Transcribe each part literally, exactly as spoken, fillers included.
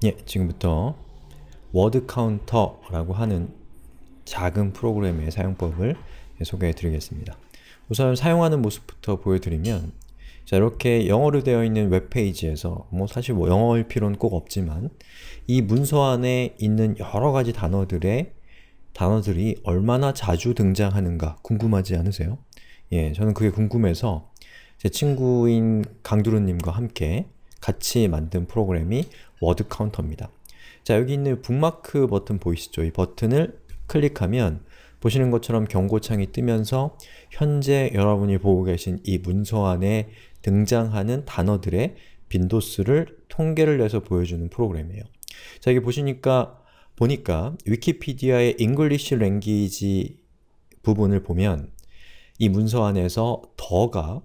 예, 지금부터 워드 카운터라고 하는 작은 프로그램의 사용법을 소개해 드리겠습니다. 우선 사용하는 모습부터 보여드리면, 자, 이렇게 영어로 되어 있는 웹페이지에서 뭐 사실 뭐 영어일 필요는 꼭 없지만 이 문서 안에 있는 여러 가지 단어들의 단어들이 얼마나 자주 등장하는가 궁금하지 않으세요? 예, 저는 그게 궁금해서 제 친구인 강두루님과 함께 같이 만든 프로그램이 워드 카운터입니다. 자, 여기 있는 북마크 버튼 보이시죠? 이 버튼을 클릭하면 보시는 것처럼 경고창이 뜨면서 현재 여러분이 보고 계신 이 문서 안에 등장하는 단어들의 빈도수를 통계를 내서 보여주는 프로그램이에요. 자, 여기 보시니까 보니까 위키피디아의 English Language 부분을 보면 이 문서 안에서 더가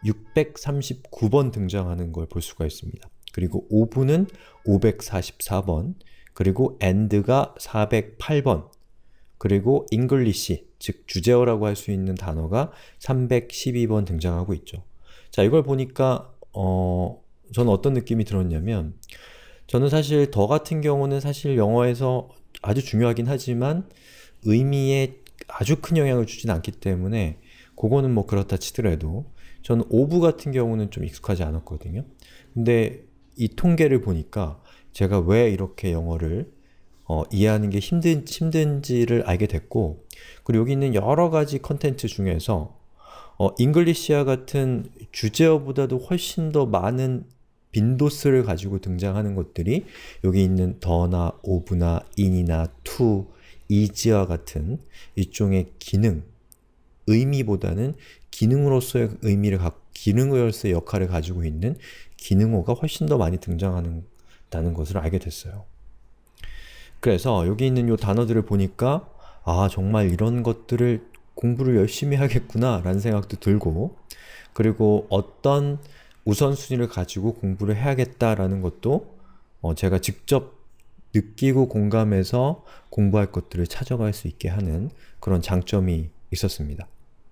육백삼십구 번 등장하는 걸 볼 수가 있습니다. 그리고 오브는 오백사십사 번, 그리고 and가 사백팔 번, 그리고 English, 즉 주제어라고 할 수 있는 단어가 삼백십이 번 등장하고 있죠. 자, 이걸 보니까 어, 저는 어떤 느낌이 들었냐면, 저는 사실 더 같은 경우는 사실 영어에서 아주 중요하긴 하지만 의미에 아주 큰 영향을 주진 않기 때문에 그거는 뭐 그렇다 치더라도 저는 오브 같은 경우는 좀 익숙하지 않았거든요. 근데 이 통계를 보니까 제가 왜 이렇게 영어를 어, 이해하는 게 힘든, 힘든지를 알게 됐고, 그리고 여기 있는 여러 가지 컨텐츠 중에서 어, 잉글리시아 같은 주제어보다도 훨씬 더 많은 빈도수를 가지고 등장하는 것들이 여기 있는 더나 오브나 in이나 to, is와 같은 일종의 기능, 의미보다는 기능으로서의 의미를 갖고 기능으로서의 역할을 가지고 있는 기능어가 훨씬 더 많이 등장한다는 것을 알게 됐어요. 그래서 여기 있는 이 단어들을 보니까 아, 정말 이런 것들을 공부를 열심히 하겠구나 라는 생각도 들고, 그리고 어떤 우선순위를 가지고 공부를 해야겠다라는 것도 어, 제가 직접 느끼고 공감해서 공부할 것들을 찾아갈 수 있게 하는 그런 장점이 있었습니다.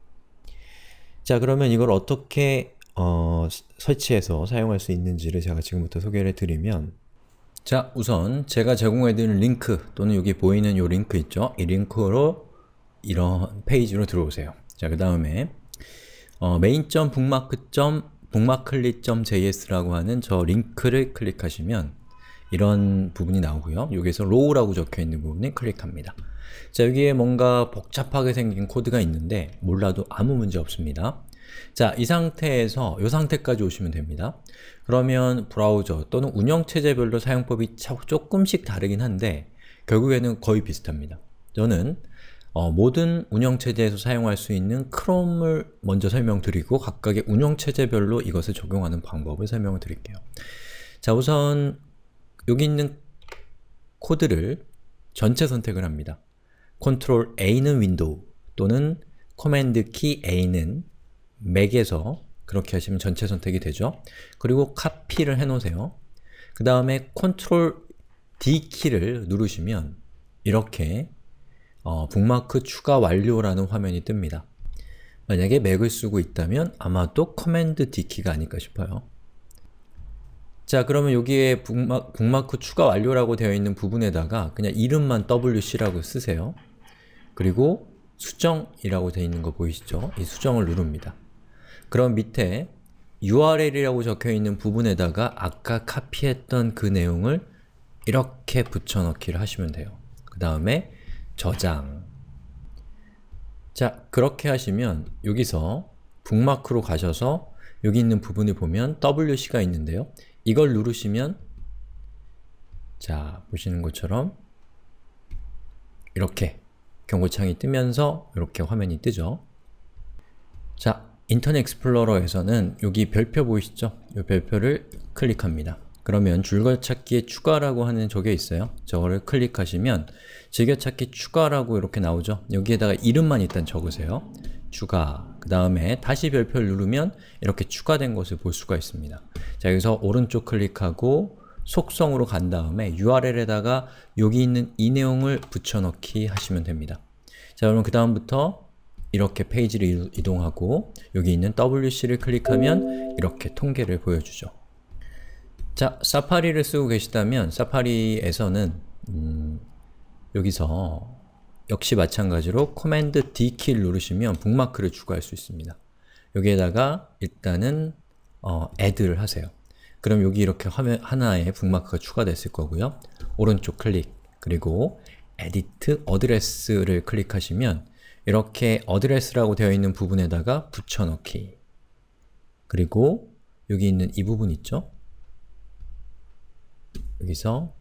자, 그러면 이걸 어떻게 어, 설치해서 사용할 수 있는지를 제가 지금부터 소개를 해드리면, 자, 우선 제가 제공해드리는 링크 또는 여기 보이는 이 링크 있죠? 이 링크로 이런 페이지로 들어오세요. 자, 그 다음에 어, main.bookmark.bookmarkly.js라고 하는 저 링크를 클릭하시면 이런 부분이 나오고요. 여기에서 row라고 적혀있는 부분을 클릭합니다. 자, 여기에 뭔가 복잡하게 생긴 코드가 있는데 몰라도 아무 문제 없습니다. 자, 이 상태에서 이 상태까지 오시면 됩니다. 그러면 브라우저 또는 운영체제별로 사용법이 조금씩 다르긴 한데 결국에는 거의 비슷합니다. 저는 어, 모든 운영체제에서 사용할 수 있는 크롬을 먼저 설명드리고 각각의 운영체제별로 이것을 적용하는 방법을 설명을 드릴게요. 자, 우선 여기 있는 코드를 전체 선택을 합니다. 컨트롤 A는 윈도우 또는 커맨드 키 A는 맥에서 그렇게 하시면 전체 선택이 되죠. 그리고 카피를 해놓으세요. 그 다음에 컨트롤 디 키를 누르시면 이렇게 어, 북마크 추가 완료라는 화면이 뜹니다. 만약에 맥을 쓰고 있다면 아마도 커맨드 디 키가 아닐까 싶어요. 자, 그러면 여기에 북마, 북마크 추가 완료라고 되어 있는 부분에다가 그냥 이름만 더블유씨라고 쓰세요. 그리고 수정이라고 되어 있는 거 보이시죠? 이 수정을 누릅니다. 그럼 밑에 유알엘이라고 적혀 있는 부분에다가 아까 카피했던 그 내용을 이렇게 붙여넣기를 하시면 돼요. 그 다음에 저장. 자, 그렇게 하시면 여기서 북마크로 가셔서 여기 있는 부분을 보면 더블유씨가 있는데요. 이걸 누르시면 자, 보시는 것처럼 이렇게 경고창이 뜨면서 이렇게 화면이 뜨죠. 자, 인터넷 익스플로러에서는 여기 별표 보이시죠? 이 별표를 클릭합니다. 그러면 줄거찾기에 추가라고 하는 저게 있어요. 저거를 클릭하시면 즐겨찾기 추가라고 이렇게 나오죠? 여기에다가 이름만 일단 적으세요. 추가. 그 다음에 다시 별표를 누르면 이렇게 추가된 것을 볼 수가 있습니다. 자, 여기서 오른쪽 클릭하고 속성으로 간 다음에 유알엘에다가 여기 있는 이 내용을 붙여넣기 하시면 됩니다. 자, 그럼 그 다음부터 이렇게 페이지를 이동하고 여기 있는 더블유씨를 클릭하면 이렇게 통계를 보여주죠. 자, 사파리를 쓰고 계시다면 사파리에서는 음, 여기서 역시 마찬가지로 커맨드 디 키를 누르시면 북마크를 추가할 수 있습니다. 여기에다가 일단은 어, add를 하세요. 그럼 여기 이렇게 화면 하나에 북마크가 추가됐을 거고요. 오른쪽 클릭, 그리고 edit address를 클릭하시면 이렇게 address라고 되어 있는 부분에다가 붙여넣기, 그리고 여기 있는 이 부분 있죠? 여기서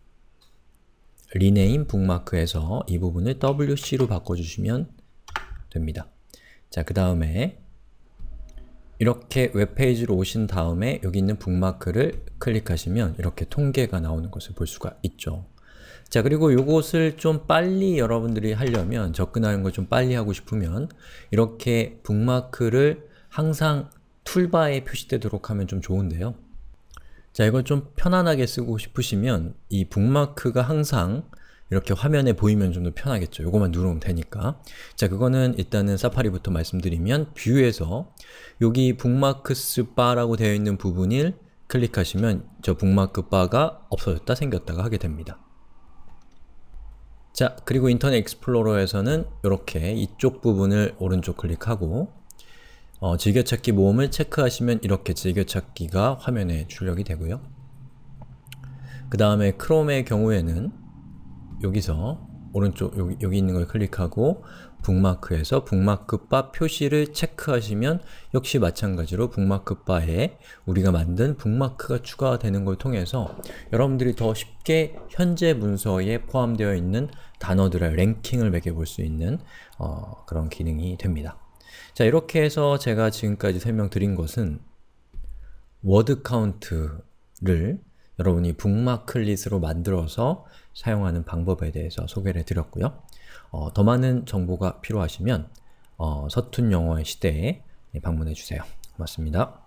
rename 북마크에서 이 부분을 더블유씨로 바꿔주시면 됩니다. 자, 그 다음에 이렇게 웹페이지로 오신 다음에 여기 있는 북마크를 클릭하시면 이렇게 통계가 나오는 것을 볼 수가 있죠. 자, 그리고 요것을 좀 빨리 여러분들이 하려면, 접근하는 걸 좀 빨리 하고 싶으면 이렇게 북마크를 항상 툴바에 표시되도록 하면 좀 좋은데요. 자, 이걸 좀 편안하게 쓰고 싶으시면 이 북마크가 항상 이렇게 화면에 보이면 좀 더 편하겠죠. 요거만 누르면 되니까. 자, 그거는 일단은 사파리부터 말씀드리면 뷰에서 여기 북마크스 바라고 되어 있는 부분을 클릭하시면 저 북마크 바가 없어졌다 생겼다가 하게 됩니다. 자, 그리고 인터넷 익스플로러에서는 이렇게 이쪽 부분을 오른쪽 클릭하고 어, 즐겨찾기 모음을 체크하시면 이렇게 즐겨찾기가 화면에 출력이 되고요. 그 다음에 크롬의 경우에는 여기서 오른쪽 여기, 여기 있는 걸 클릭하고 북마크에서 북마크 바 표시를 체크하시면 역시 마찬가지로 북마크 바에 우리가 만든 북마크가 추가되는 걸 통해서 여러분들이 더 쉽게 현재 문서에 포함되어 있는 단어들의 랭킹을 매겨볼 수 있는 어, 그런 기능이 됩니다. 자, 이렇게 해서 제가 지금까지 설명드린 것은 워드 카운트를 여러분이 북마클릿으로 만들어서 사용하는 방법에 대해서 소개를 해드렸고요. 어, 더 많은 정보가 필요하시면 어, 서툰 영어의 시대에 방문해주세요. 고맙습니다.